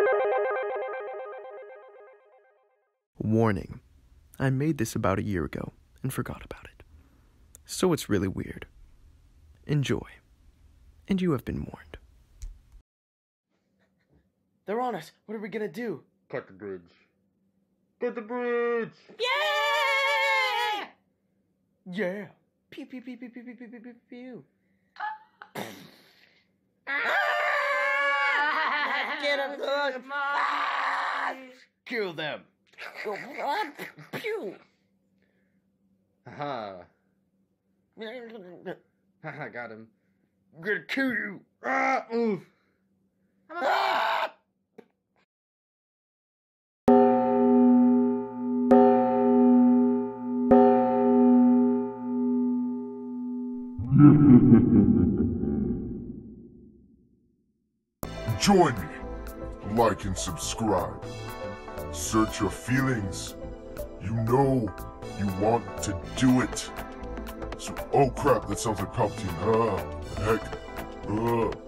Warning. I made this about a year ago and forgot about it. So it's really weird. Enjoy. And you have been warned. They're on us. What are we gonna do? Cut the bridge. Cut the bridge! Yeah! Yeah. Pew, pew, pew, pew, pew, pew, pew, pew, pew, pew. Get him, good. Kill them. Pew. Haha. Haha, got him. I'm gonna kill you. Ah! Oof! Ah! Join me. Like and subscribe. Search your feelings. You know you want to do it. So, oh crap, that sounds like Palpatine. Heck.